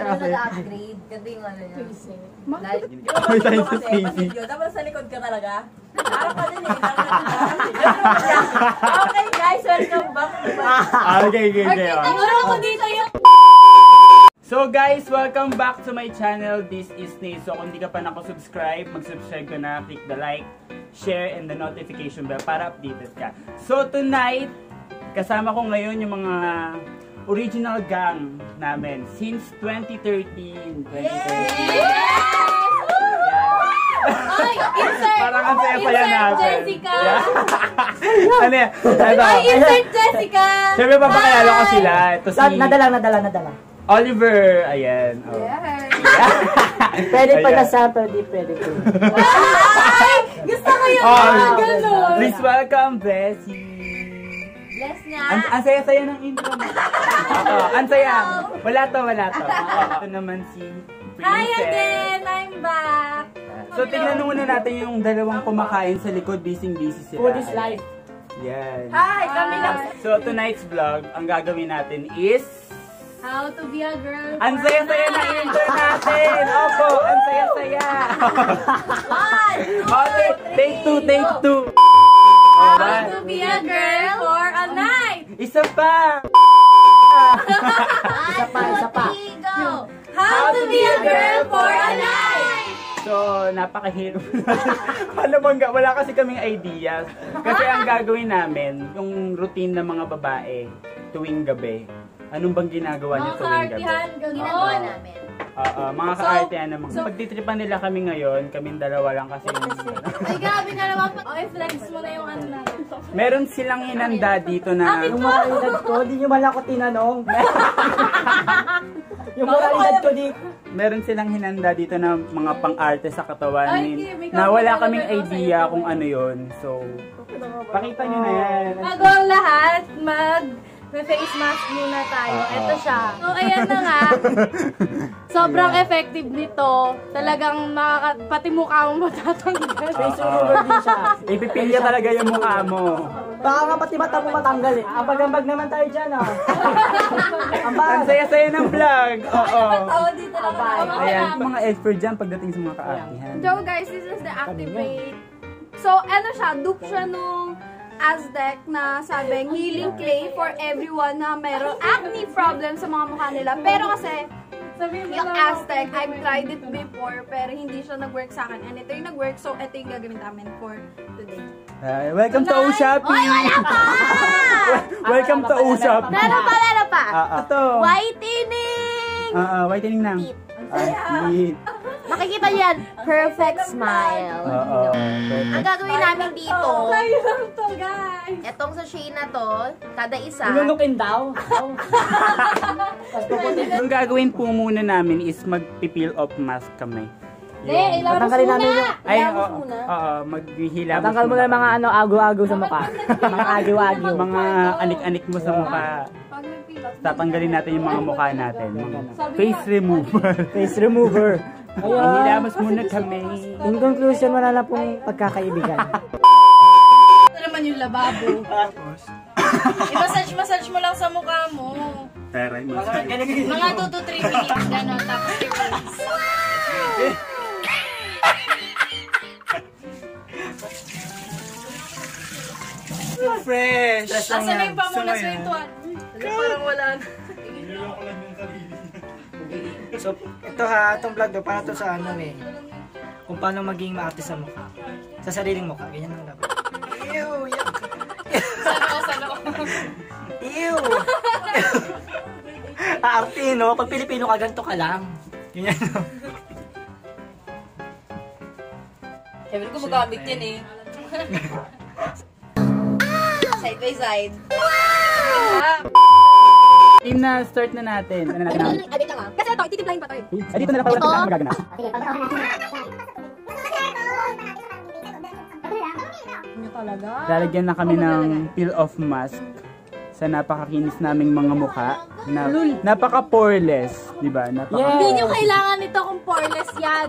kasi. nag-upgrade. Ganda yung ano niya. May tayo sa Stacy. Tapos sa likod ka talaga. Parang pa din eh. Okay guys, welcome back. Okay. Siguro ako dito yung... So guys, welcome back to my channel. This is Nate. So kung hindi ka pa nakasubscribe, mag-subscribe ka na, click the like, share, and the notification bell para updated ka. So tonight, kasama ko ngayon yung mga original gang namin since 2013. Ay, insert! Parang ang saya-saya natin. Jessica! Ano yan? Ay, insert Jessica! Siyempre papakilala ko sila. Ito si Nadala. Oliver. Ayan. Oh. Pwede pa na-sample, di pwede ko. Ay! Gusto ko yung gano'n. Please welcome Bessie. Bless niya. Ang saya-saya ng intro mo. Ang saya. Wala to. Ito naman si Princess. Hi again! I'm back! So tingnan muna natin yung dalawang kumakain sa likod. Busy sila. Food is life. Yan. Hi! Kami lang. So tonight's vlog, ang gagawin natin is... How to be a girl. Ang saya-saya na intro natin! Opo, ang saya-saya! Okay, take two. How to be a girl for a night. Isa pa! Isa pa. Go! How to be a girl for a night. So, napakahirap. Wala kasi kaming ideas. Kasi ang gagawin namin, yung routine ng mga babae tuwing gabi. Anong bang ginagawa niyo tuwing gabi? Ginagawa namin. Mga ka-artihan naman. Pagtitripan nila kami ngayon, kaming dalawa lang kasi. Ay, grabe na naman. Okay, flex mo na yung ano natin. Meron silang hinanda dito na... Yung moralidad ko, di nyo man ako tinanong. Yung moralidad ko di... Meron silang hinanda dito na mga pang-arte sa katawan. Na wala kaming idea kung ano yon. So, pakita nyo na yan. Bago ang lahat, face mask muna tayo. Ito siya. So, ayan na nga. Sobrang effective nito. Talagang pati mukha mo matatanggal. Face remover din siya. Ipipilya talaga yung mukha mo. Baka nga pati mata mo matanggal eh. Ambag-ambag naman tayo dyan ah. Ang saya-saya ng vlog. Oo. Dito lang ako. Ayan, mga expert dyan pagdating sa mga ka-artihan. So guys, this is the Activate. So ano siya, dupe siya nung Aztec na sabing healing clay for everyone na mayroong acne problem sa mga mukha nila. Pero kasi, yung Aztec, I've tried it before, pero hindi siya nag-work sa akin. And ito yung nag-work, so ito yung gagamit namin for today. Welcome to Ushapi! Ay, wala pa! Welcome to Ushapi! Meron pa! Ito! Whitening! Whitening lang. Sweet. Makikita niyo yan, perfect smile. Ang gagawin namin dito, to guys! etong sachet na to, kada isa. Inunukin daw. Yung gagawin po muna namin is mag-peel off mask kami. Hindi, ilabas Tatanggalin namin muna! yung... Ilabas muna. Maghihilabas. Tatanggal mo na mga ago-ago sa mukha. Mga agiw-agiw. Mga anik-anik mo sa mukha. Tatanggalin natin yung mga mukha natin. Face remover. Face remover. Hilabas muna kami. In conclusion, wala na pong pagkakaibigan. Ito naman yung lababo. I-massage mo lang sa mukha mo. Taray mo. Mga 2 to 3 minutes, gano'n, tapos i-release. Fresh! Asanay pa muna sa ito. Parang wala na. So, ito ha, itong vlog do, para to sa ano eh. Kung paano maging maarte sa mukha. Sa sariling mukha, ganyan lang dapat. Ew! Salo. Ew! Aarte, no? Pag Pilipino ka, ganito ka lang. Ganyan, no? Sabi ko magamit yan eh. Side by side. Team na start na natin. Ano natin namin? Abit lang ah. Kasi ito, ititiplahin pa to eh. Dito na lang pala tayo magaganap. Lalagyan na kami ng peel off mask sa napakakinis naming mga mukha. Napaka-poreless, di ba? Hindi nyo kailangan nito kung poreless yan.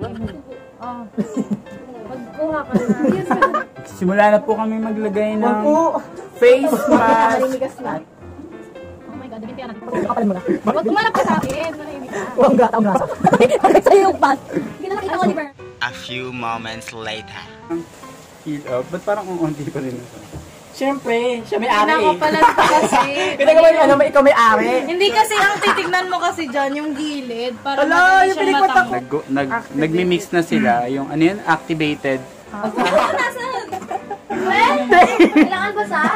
Magkuha ka na. Simula na po kami maglagay ng face mask. Oh my God, dagintiyan natin. Huwag kumalap ka sa akin. Manahimik ka. Ang gata, ang lasa. Sa'yo yung pan. Hindi na nakita ko, Oliver. A few moments later. Heal up. Ba't parang unti pa rin ito? Siyempre, siya may ari eh. Nakapalan pa kasi. Kita ko ano, ikaw may ari. Hindi kasi ang titignan mo kasi dyan yung gilid. Para Ala, madali yung siyang pinikot matanggal. Nagmi-mix na sila. Yung ano yun? Activated. Kailangan ba sa?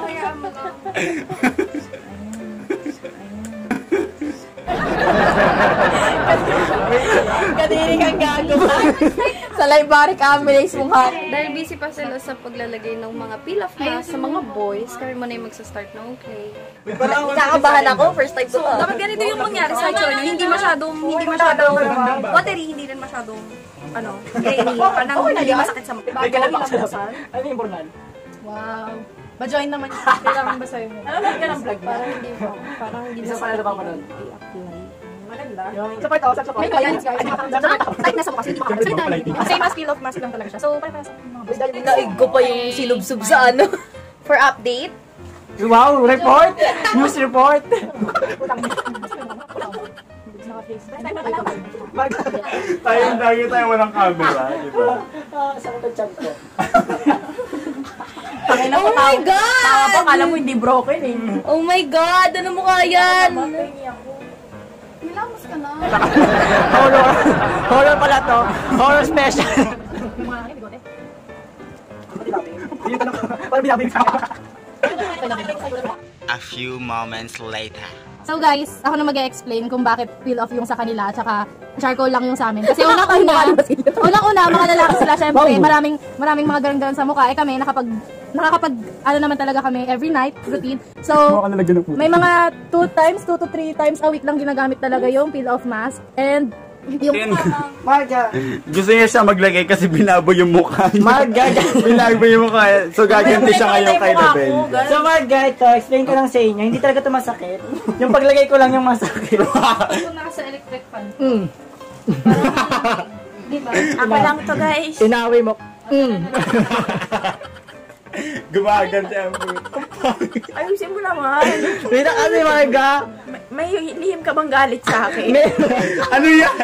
Kadiri kang gagawa. Sa library ambulance mukha. Dahil busy pa sila sa paglalagay ng mga peel-off mask sa mga boys, kami muna yung magsa-start ng clay. Nakakabahan ako. First time So, dapat ganito yung mangyari sa Choy, hindi masyadong watery, hindi rin masyadong grainy, parang hindi masakit sa mukha. Ano yung bornal? Wow. Ba-join naman yun. Kailangan ba sa'yo mo? Ano ka ng vlog niya? Parang hindi Isa pa na ba nun? i-apply. Maganda. Support ako, support. May clients guys. Type na sa mukha, hindi pa Same as peel off mask lang talaga siya. So, parang Naig ko pa yung silubsub sa ano. For update. Wow, report! News report! Tayo walang camera, di ba? Saan ko chat ko? Oh my God! Tama pa, kala mo hindi broken eh. Oh my God! Ano mo yan? Milamos ka na. Horror pala to. Horror special. A few moments later. So guys, ako na mag-explain kung bakit peel off yung sa kanila at saka charcoal lang yung sa amin. Kasi unang-una, mga lalaki sila syempre, maraming mga garang-garang sa mukha. Kami nakakapag ano naman talaga kami every night routine. So may mga 2 to 3 times a week lang ginagamit talaga yung peel off mask. And yung Marga. Gusto niya siya maglagay kasi binabo yung mukha niya. Marga. Binabo yung mukha. So gaganti siya ngayon kay Dabel. So Marga, ito, explain ko lang sa inyo. Hindi talaga ito masakit. Yung paglagay ko lang yung masakit. ito nasa electric fan. Diba? Ako lang to guys. Tinawi mo. Gumaganti ang puto. Ayusin mo naman. Wait na kasi, Marga. May lihim ka bang galit sa akin? Ano yan?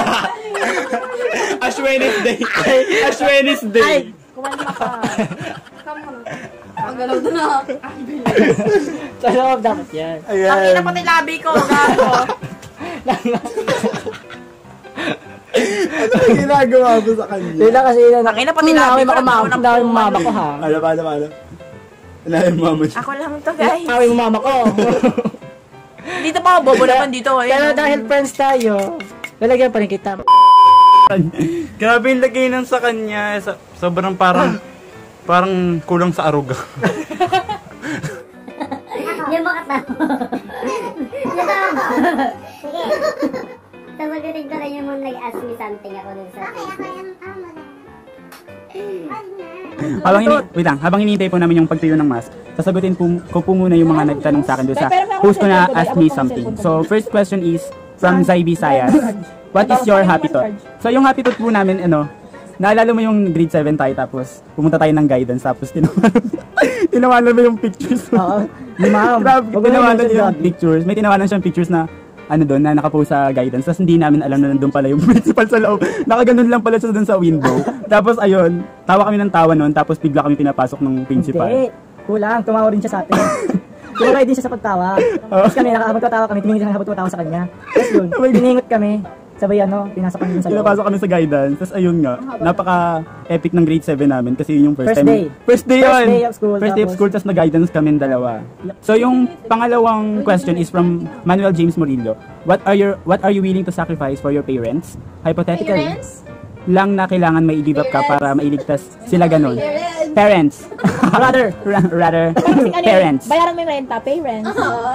Ash Wednesday. Ash Wednesday. Kumanta ka. Ang galaw doon na. Sa loob dapat yan. Ang ina pati labi ko, gago. Ano ang ginagawa mo sa kanya? Wait na kasi yun. Ang ina pati labi ko. Ang dami mo mama ko ha. Ano? Ano yung mama niya? Ako lang to guys. Ang dami mo mama ko. Dito pa ako, bobo naman dito. Pero dahil friends tayo, lalagyan pa rin kita. Grabe yung lagay nun sa kanya. Sobrang parang kulang sa aruga. Yung mga tao. Sige. Sasagutin ko rin yung nag-ask me something ako dun sa Habang hinihintay po namin yung pagtuyo ng mask, sasagutin ko po muna yung mga nagtanong sa akin doon sa host ko na ask me something. So, first question is from Zaibi Sayas. What is your happy thought? So, yung happy thought po namin, naalala mo yung grade 7 tayo tapos pumunta tayo ng guidance tapos tinawanan mo yung pictures. Oo. Ma'am. Tinawanan yung pictures. May tinawanan siyang pictures na doon na nakapost sa guidance. Tapos hindi namin alam na nandun pala yung principal sa loob. Nakaganon lang pala siya doon sa window. Tapos ayun, tawa kami ng tawa noon. Tapos bigla kami pinapasok ng principal. Hindi. Kulang. Tumawa rin siya sa atin. Tumakay din siya sa pagtawa. Tapos kami, nakakabot tawa kami. Tumingin siya nakakabot tawa sa kanya. Tapos yun, piningot kami. Sabay pinasok kami sa loob. Pinapasok kami sa guidance. Tapos ayun nga, napaka-epic ng grade 7 namin kasi yun yung first First time. day. First day yun! First day of school, First day of tapos- school, tapos nag-guidance kami dalawa. So yung pangalawang question is from Manuel James Murillo. What are you willing to sacrifice for your parents? Hypothetically. Lang na kailangan may i-give up ka para mailigtas sila ganun. Parents. Rather. Parents. Bayaran mo yung renta, pay rent.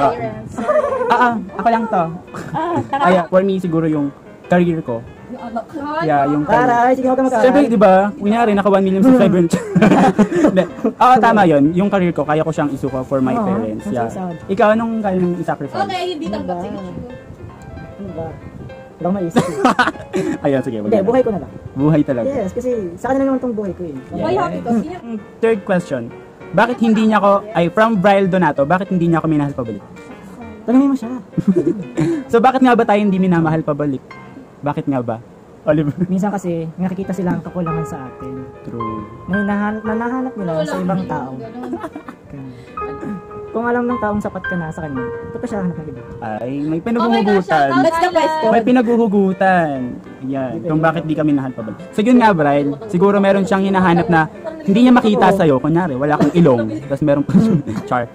Ako lang to. For me siguro yung career ko. Yeah, yung career. Para, sige, huwag ka mag-aaral. Siyempre, di ba? Kunyari, naka 1 million subscribers. Tama yun. Yung career ko, kaya ko siyang isuko for my parents. Yeah. Ikaw, anong kaya nang i-sacrifice? Okay, hindi tanggap. Sige. Ano ba? Wala akong maisip eh. Ayan, sige. Hindi, buhay ko na lang. Buhay talaga. Yes, kasi sa kanila naman tong buhay ko eh. Why happy ka? Third question. Bakit hindi niya ako, from Brian Donato, bakit hindi niya ako minahal pabalik? Tanungin mo siya. So bakit nga ba tayo hindi minamahal pabalik? Bakit nga ba? Oliver. Minsan kasi, nakikita sila ang kakulangan sa atin. True. Nahanap nila sa ibang tao. Kung alam ng taong sapat ka na sa kanya, ito pa siya hanap ng iba. Ay, may pinaghuhugutan. That's the question. May pinaghuhugutan. Yan, kung bakit di kami nahal pabalik. So yun nga, Brian, siguro meron siyang hinahanap na hindi niya makita sa'yo. Kunyari, wala kang ilong, tapos meron pa char.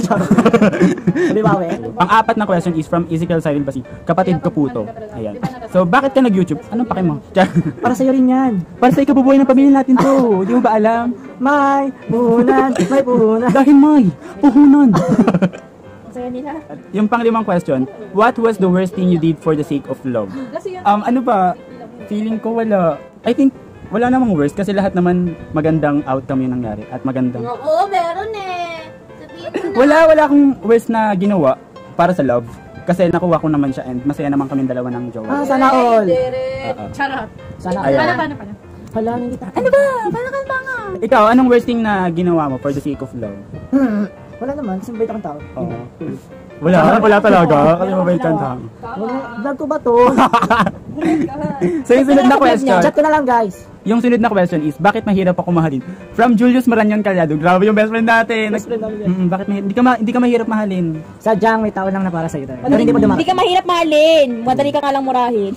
Pang-apat na question is from Ezekiel Cyril Basi. Kapatid ko po to. Ayan. So, bakit ka nag-YouTube? Anong pake mo? Para sa'yo rin yan. Para sa ikabubuhay ng pamilya natin to. Di mo ba alam? May puhunan. Dahil may puhunan. Sa'yo nila. Yung pang-limang question, what was the worst thing you did for the sake of love? Ano ba? Feeling ko wala. I think, wala namang worst kasi lahat naman magandang outcome yung nangyari. At magandang... Oo, meron eh. Wala akong worst na ginawa para sa love. Kasi nakuha ko naman siya and masaya naman kami dalawa ng jowa. Sana all. Charot. Sana all. Ayan. Paano? Hala, hindi kita. Ano ba? Paano ka tanga? Ikaw, anong worst thing na ginawa mo for the sake of love? Wala naman, kasi mabait akong tao. Wala talaga. Kasi mabait kang tao. Vlog ko ba to? So yung sunod na question. Chat ko na lang, guys. Yung sunod na question is, bakit mahirap ako mahalin? From Julius Maranyon Calyado. Grabe yung best friend natin. Best friend namin. Bakit hindi ka mahirap mahalin? Sadyang may tao lang na para sa'yo talaga. Pero hindi mo Hindi ka mahirap mahalin. Madali ka nga lang murahin.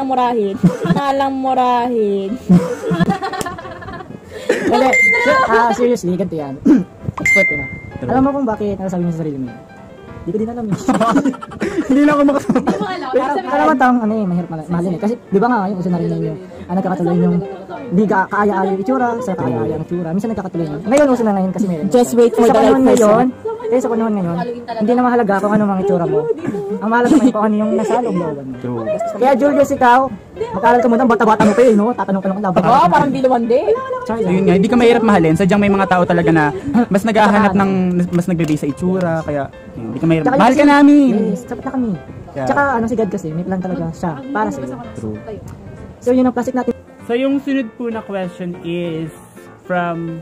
Hindi. Seriously, ganito yan. Expert yun. Alam mo kung bakit nasasabi mo sa sarili mo? Hindi ko din alam. Hindi na ako makasabi. Para naman taong mahirap mahalin eh. Kasi di ba nga yung uso na rin yung nagkakatuloy yung hindi kaaya-aya yung itsura sa kaaya-aya yung itsura. Minsan nagkakatuloy yun. Ngayon uso na ngayon kasi meron. Just wait for the right person. Sa panahon ngayon, hindi na mahalaga kung ano mga itsura mo. Ang mahalaga mo kung ano yung nasa loob-looban mo. Kaya Julius, ikaw, mag-aral ka muna, bata-bata mo pa eh, no? Tatanong ka lang laban. Parang diluwande. Yun nga, hindi ka mahirap mahalin. Sadyang may mga tao talaga na mas naghahanap ng, mas nagbe-base sa itsura. Kaya, hindi ka mahirap. Mahal ka namin! Yes, sapat na kami. Tsaka, si God kasi, may plan talaga siya para sa iyo. True. So, yun ang plastic natin. So, yung sunod po na question is from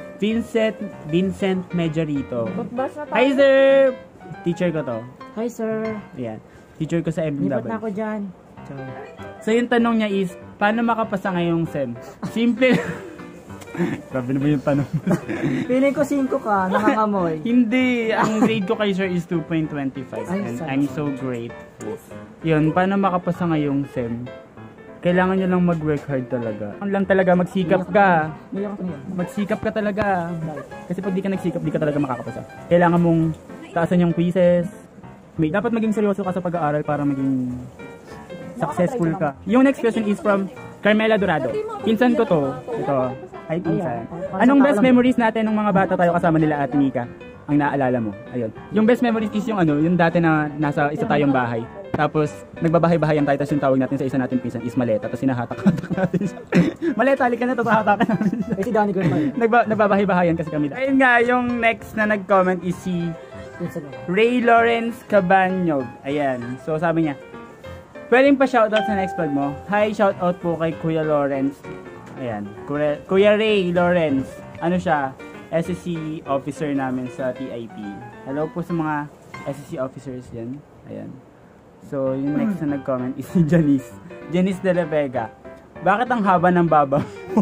Vincent Mejarito. Hi, sir! Teacher ko to. Hi, sir. Ayan. Teacher ko sa MW. Lipat na ako dyan. So, yung tanong niya is, paano makapasa ngayong SEM? Simple. Grabe na ba yung tanong? Feeling ko 5 ka, nakangamoy. Hindi. Ang grade ko kay sir is 2.25. And I'm so grateful. Yun, paano makapasa ngayong SEM? Kailangan nyo lang mag-work hard talaga. Ang lang talaga, magsikap ka. Magsikap ka talaga. Kasi pag di ka nagsikap, di ka talaga makakapasa. Kailangan mong taasan yung quizzes. Dapat maging seryoso ka sa pag-aaral para maging successful ka. Yung next question is from Carmela Dorado. Pinsan ko to. Ito. Hi, pinsan. Anong best memories natin nung mga bata tayo kasama nila Ate Mika? Ang naaalala mo. Ayun. Yung best memories is yung yung dati na nasa isa tayong bahay. Tapos, nagbabahay-bahayan tayo, tapos yung tawag natin sa isa nating pinsan is Maleta, tapos hinahatak-hatak natin siya. Maleta, halika na, tapos hahatakan natin siya. Si Danny Gurman. Nagbabahay-bahayan kasi kami. Ayun nga, yung next na nag-comment is si Ray Lawrence Cabanyog. Ayan. So, sabi niya, pwedeng pa shoutout sa next vlog mo. Hi, shoutout po kay Kuya Lawrence. Ayan. Kuya Ray Lawrence. Ano siya? SSC officer namin sa TIP. Hello po sa mga SSC officers yan. Ayan. So, yung next na nag-comment is si Janice de la Vega. Bakit ang haba ng baba mo?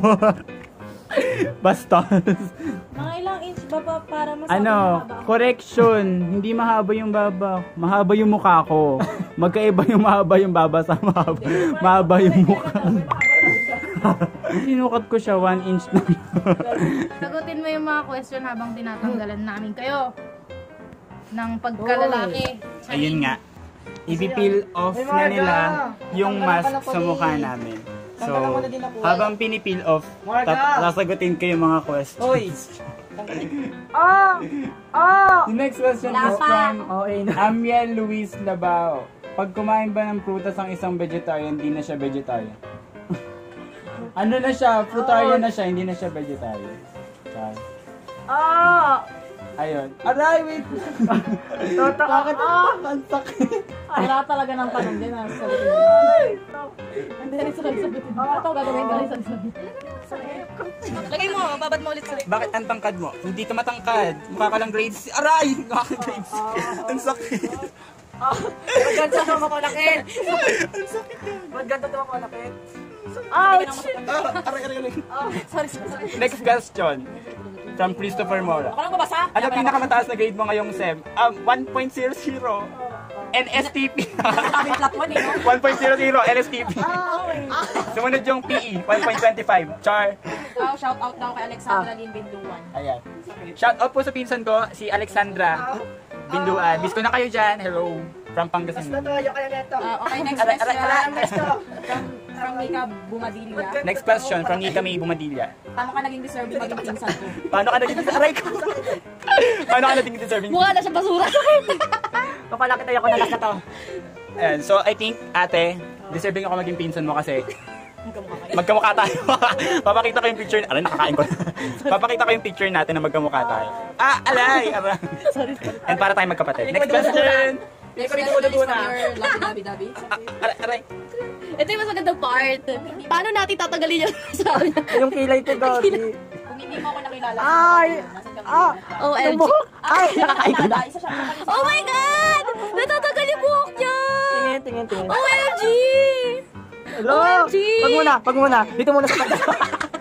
Bastos. Mga ilang inch ba pa para mas mahaba? Correction. Hindi mahaba yung baba. Mahaba yung mukha ko. Magkaiba yung mahaba yung baba sa mahaba yung mukha. Sinukat ko siya 1 inch na. Sagutin mo yung mga question habang tinatanggalan namin kayo ng pagkalalaki. Ayun nga. I-peel off na nila yung mask sa mukha namin. So, habang pinipeel off, sasagutin ko yung mga questions. The next question is from Amiel Luis Labao. Pag kumain ba ng prutas ang isang vegetarian, hindi na siya vegetarian? Ano na siya? Frutarian na siya, hindi na siya vegetarian. Ayun. Aray, wait! Bakit ang sakit? Wala talaga ng tanong din. Hindi rin sabihin. Ito gagawin ka rin sabihin. Lagay mo, mababad mo ulit sa... Bakit ang tangkad mo? Hindi ka matangkad. Mukha ka lang grades. Aray! Grades. Ang sakit. Maganda naman ako lakit. Maganda naman ako lakit. Ouch! Sorry. Next question. From Christopher Mora. Ako lang babasa. Ano pinakamataas na grade mo ngayong SEM? 1.00. NSTP. Sabi flat 1 eh, no? 1.00 NSTP. Sumunod yung PE, 1.25. Char. Shout out daw kay Alexandra Lynn Binduan. Ayan. Shout out po sa pinsan ko, si Alexandra Binduan. Miss ko na kayo dyan. Hello. From Pangasinan. Okay, next question. From Mika Bumadilla. Next question from Nika May Bumadilla. Paano ka naging deserving maging pinsan ko? Paano ka naging aray ko? Paano ka naging deserving? Mukha na siya basura. Papalakit tayo ako na last na to. Ayan, so I think, ate, deserving ako maging pinsan mo kasi magkamukha tayo. Papakita ko yung picture. Aray, nakakain ko. Papakita ko yung picture natin na magkamukha tayo. Alay! Sorry. And para tayo magkapatid. Next question! Next question is from your Lucky Dabi. Aray. Ito yung mas magandang part. Paano natin tatanggalin yung sa amin? Yung kilay ko, Gabi. Kung hindi mo ako nakilala. Ay! OMG. Ay! Nakakain ko na. Isa siya. Oh my God! Natatanggal yung buhok niya! Tingin. OMG! Hello! OMG! Pag muna. Dito muna sa pagkakas.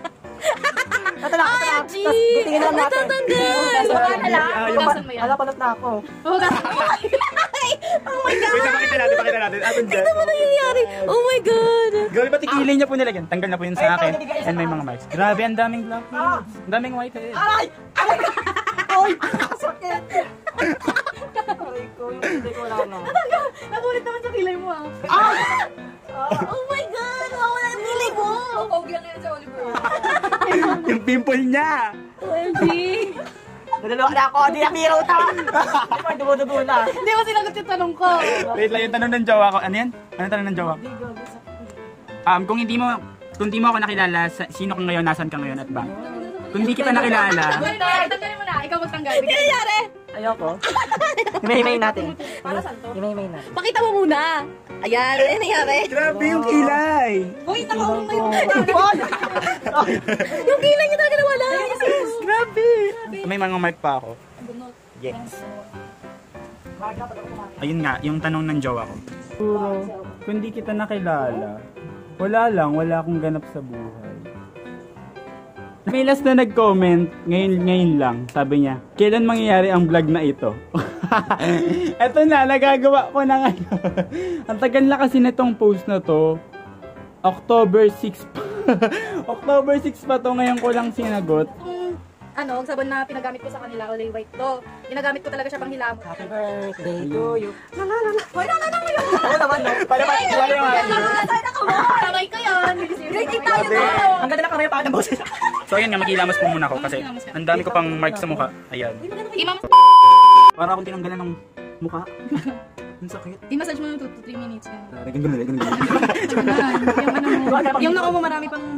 OMG! Tingin lang natin. Natatanggal! Hugasan mo yan. Alapalat na ako. Hugasan mo. Oh my God! Wait, pakita natin. Atin dyan. Ano nangyayari? Oh my God! Grabe, pati kilay niya po nilagyan. Tanggal na po yun sa akin. And may mga marks. Grabe, ang daming black heads. Ang daming white heads. Ay! Sakit! Aray ko, yung kilay ko wala na. Nakulit naman sa kilay mo ah. Oh my God! Wala yung kilay mo! Pogi lang yan sa Oliver. Yung pimple niya. OMG! Naluluwa na ako, di nakiro ta! Di ko, dugo-dugo na. Hindi mo sinagot yung tanong ko. Wait lang, yung tanong ng jowa ko. Ano yan? Ano tanong ng jowa ko? Kung hindi mo ako nakilala, sino ka ngayon, nasan ka ngayon at ba? Kung hindi kita nakilala, Tanggalin mo na. Ikaw magtanggal. Hindi nangyari. Ayoko. Himay-himay natin. Himay-himay natin. Pakita mo muna. Ayan. Ano nangyari? grabe yung kilay. Uy, nakaumay yung Yung kilay niya talaga nawala. Grabe. May mga mark pa ako. Yes. Ayun nga, yung tanong ng jowa ko. Puro, kung di kita nakilala, wala akong ganap sa buhay. May last na nag-comment, ngayon lang, sabi niya, kailan mangyayari ang vlog na ito? Eto na, nagagawa ko na ngayon. Ang tagal na kasi nitong post na to, October 6 pa. October 6 pa to, ngayon ko lang sinagot. Sabon na pinagamit ko sa kanila, Olay White to. Ginagamit ko talaga siya pang hilamon. Happy birthday to you. Hoy, nalala mo yun! Oo naman, no? Para wala yung Sabay ko yun! Great tayo mo! Ang ganda na kamay pa ng boses. So ayun nga, magilamos po muna ako kasi ang dami ko pang mark sa mukha. Ayan. Imam, Para akong tinanggalan ng mukha. Ang sakit. i-massage mo yung 2 to 3 minutes. Ganun. Yung nako mo marami pang...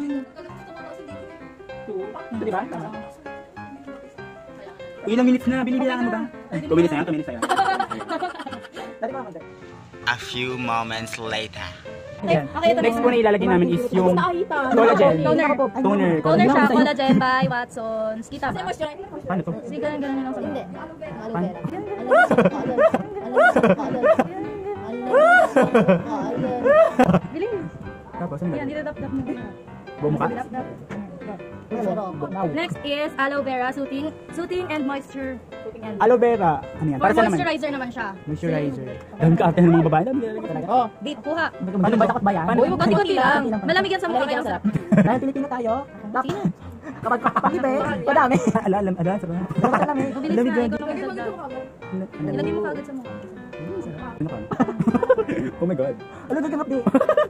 Di ba? Ilang minutes na? Binibilangan mo ba? 2 minutes na yan. A few moments later. Ayan. Okay, ito Next po na ilalagay namin is yung collagen. Toner. Toner siya, collagen by Watsons. Kita ba? Paano to? Sige, ganun lang sa hindi. Bilis. Tapos, ano Yan, dito dap-dap mo. Buo mukha? Next is aloe vera soothing and moisture. Aloe vera. Ano yan? For Para sa naman? moisturizer naman siya. Moisturizer. Dahil ka ate ng mga babae. Oh, Beat, kuha. paano ba takot ba yan? Uy, konti-konti lang. Malamig yan sa mukha kayo. Dahil Pilipino tayo, kapag pakipe, madami. Alam. Malamig. Mabilis na, ikaw naman dagdag. Ilagay mo kaagad sa mukha. Ano ka? Oh my God. Ano gagawin di?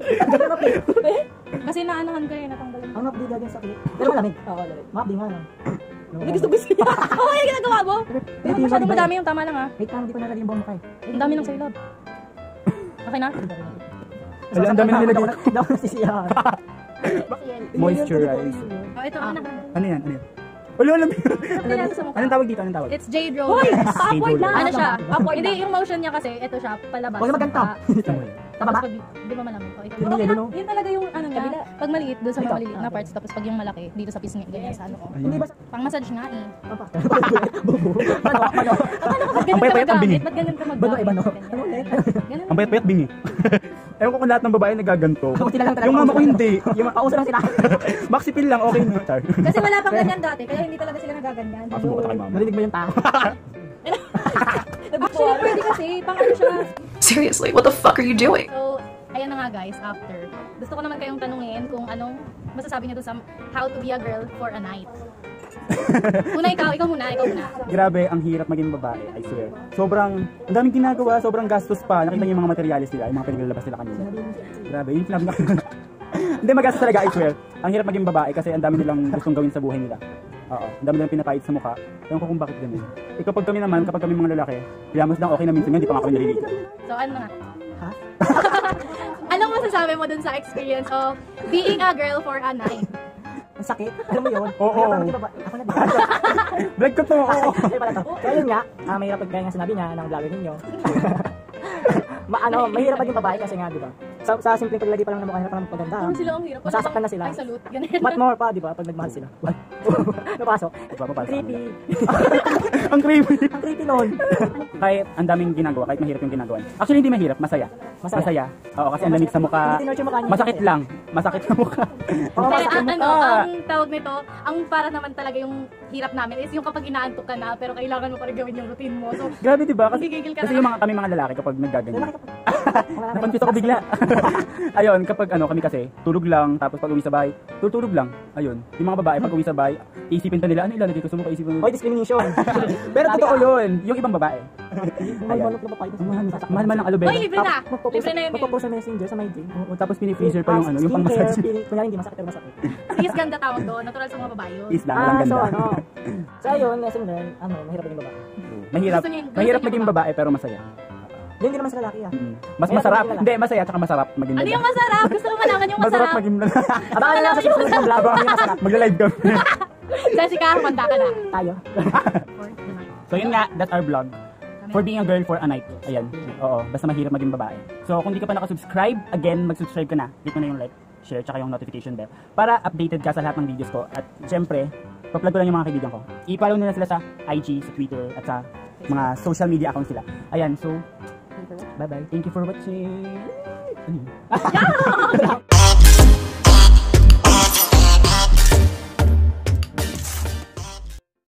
Kasi naanahan ko yun, natanggal. Ang mapdi gagawin sakit. Pero malamig. Oo, mapdi nga lang. Hindi gusto niya. Oo, yung ginagawa mo. Pero masyadong madami yung tama lang ha. Wait lang, hindi ko nalagay yung buong mukha eh. Ang dami ng sailab. Okay na? Ang dami na nilagay. Hindi ako nasisiyahan. Moisturizer. Oh, ito na. Ano yan? Wala. Ilagay natin sa mukha. Anong tawag dito? It's jade roller. Pa-upward lang. Ano siya? Upward. Hindi, yung motion niya kasi, ito siya, palabas. Huwag na magkanta. Tababa? Di ba malamig? O, ikaw. Yun yung yelo, no? Yun talaga yung ano niya. Pag maliit, doon sa mga maliliit na parts. Tapos pag yung malaki, dito sa pisngi, ganyan sa ano ko. Hindi ba? Pang massage nga eh. Bubo. Bano? Ba't ganun ka payat-payat ang bingi. magamit? Ba't ganun ka magamit? Bano eh, bano? Ganyan. Ano ulit? Ganun. Ang payat-payat bingi. Ewan ko kung lahat ng babae nagaganto. Ako sila lang talaga. Yung mama ko hindi. Yung Pauso lang sila. maxi pill lang, okay na. Char. Kasi wala pang ganyan dati, kaya hindi talaga sila nagaganyan. Pasok ko kay mama. Narinig mo yung tao? Actually, pwede kasi, pang ano siya. Seriously, what the fuck are you doing? So, ayan na nga guys, after. Gusto ko naman kayong tanungin kung anong masasabi niyo doon sa how to be a girl for a night. Una ikaw muna. Grabe, ang hirap maging babae, I swear. Sobrang, ang daming ginagawa, sobrang gastos pa. Nakita niyo yung mga materialis nila, yung mga pinaglalabas nila kanina. Grabe, yung sinabi na hindi, magastos talaga, I swear. Ang hirap maging babae kasi ang dami nilang gustong gawin sa buhay nila. Oo, ang dami nilang pinapahid sa mukha. Ewan ko kung bakit ganun. Kapag kami naman, kapag kami mga lalaki, piyamos lang okay na minsan, hindi pa nga kami nalilito. So, ano nga? Ha? Anong masasabi mo dun sa experience of being a girl for a night? Ang sakit. Alam mo yun? Oo. Kaya parang di ba ba? Ako na ba? Vlog ko to, oo. Ay, pala to. Kaya yun nga, mahirap pag gaya nga sinabi niya ng vlogger ninyo. Mahirap maging babae kasi nga, di ba? Sa simpleng paglagay pa lang ng mukha, hirap pa lang magpaganda. Parang sila ang hirap. Masasaktan na sila. Ay, salute. Ganun. What more pa, di ba? Pag nagmahal sila. Napasok. Creepy. Ang creepy. Ang creepy nun. Kahit ang daming ginagawa, kahit mahirap yung ginagawa. Actually, hindi mahirap, masaya. Masaya. Oo, kasi ang lamig sa mukha. Hindi tinorture mukha niya. Masakit lang. Masakit sa mukha. Oo, Pero masakit. ang tawag nito, ang para naman talaga yung hirap namin is yung kapag inaantok ka na pero kailangan mo pa rin gawin yung routine mo. So, Grabe, di ba? Kasi, Gigigil ka kasi na. yung kami mga lalaki kapag naggaganyan. Lalaki ka pa. Nakonfuse ako bigla. Ayun, kapag kami kasi, tulog lang, tapos pag uwi sa bahay, tutulog lang. Ayun, yung mga babae pag uwi sa bahay, isipin pa nila, ano ilalagay ko sa mukha, isipin Hoy, discrimination. Pero totoo yun, yung ibang babae. Malmalok na babae. Mahal ng aloe vera. Hoy, libre na! Libre na yun. Magpo-post sa messenger, sa my day. Oo, tapos pinifreezer pa yung yung pang-massage. Kunyari hindi masakit pero masakit. Is ganda tawag doon. Natural sa mga babae yun. Is lang, walang So ganda. So ayun, lesson learned, mahirap maging babae. Mahirap, Gusto niyo- mahirap gusto niyo maging ba? babae pero masaya. Hindi naman sa lalaki ah. Mas masarap, hindi, masaya tsaka masarap maging Ano lalaki. yung masarap? Gusto ko malaman yung Masarap masarap. maging lalaki. Abangan na lang sa susunod ng vlog yung masarap. Magla-live kami. Jessica, kumanta ka na. Tayo. For the night. So yun nga, that's our vlog. For being a girl for a night. Ayan. Oo, basta mahirap maging babae. So kung di ka pa nakasubscribe, again, mag-subscribe ka na. Click mo na yung like, share, tsaka yung notification bell. Para updated ka sa lahat ng videos ko. At syempre, pa-plug ko lang yung mga kaibigan ko. I-follow nila sila sa IG, sa Twitter, at sa mga social media accounts sila. Ayan, so, bye-bye. Thank you for watching.